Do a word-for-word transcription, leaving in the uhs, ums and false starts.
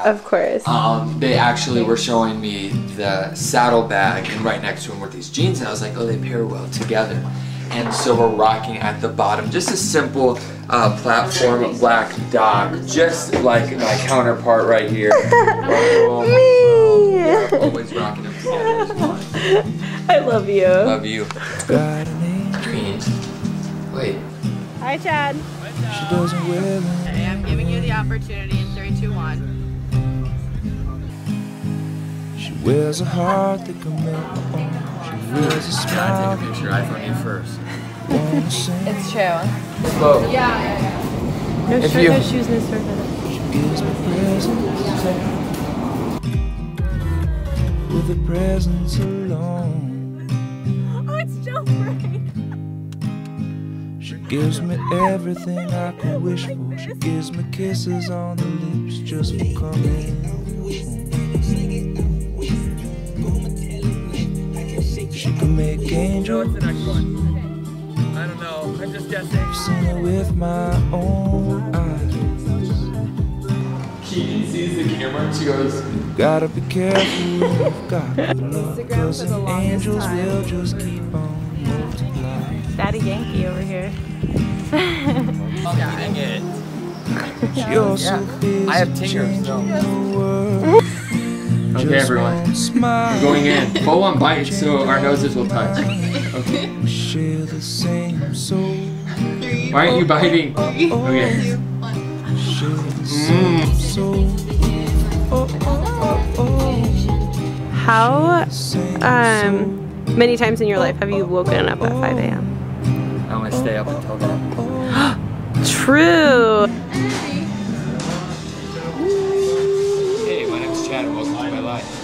have. Of course. Um, they actually were showing me the saddlebag, and right next to them were these jeans, and I was like, oh, they pair well together. And so we're rocking at the bottom just a simple uh, platform black dog, just like my counterpart right here. Oh, Me! yeah, always rocking them together. I love you. Love you. Green. Wait. Hi, Chad. She doesn't wear them. Okay, I'm giving you the opportunity in three, two, one. She wears a heart that can melt my own. She wears a smile. Take a picture. iPhone you first. It's true. Whoa. Yeah, yeah, yeah. No If shirt, you- no shoes, no service. She gives me presents. With a presence alone. Oh, it's Joe Frank. She gives me everything I could wish for. She gives me kisses on the lips just for coming home. She can make angels. What's the next one? I don't know. I'm just guessing. I've seen it with my own eyes. Keegan sees the camera and she goes, Gotta be careful with God, Instagram cause for the the longest angels time. will just keep on multiplying. Daddy Yankee over here. dang it. You're so busy I have tingers, changing though. the world. Okay, Just everyone. one smile. Going in. Full on bite so our noses will touch. Okay. We share the same soul. Why aren't you biting? Okay. Share the same Mm. soul. Oh, oh, oh, oh. How Same um, many times in your life have you woken up at five A M? I'm gonna stay up until then. True. Hey, my name's Chad and welcome to my life.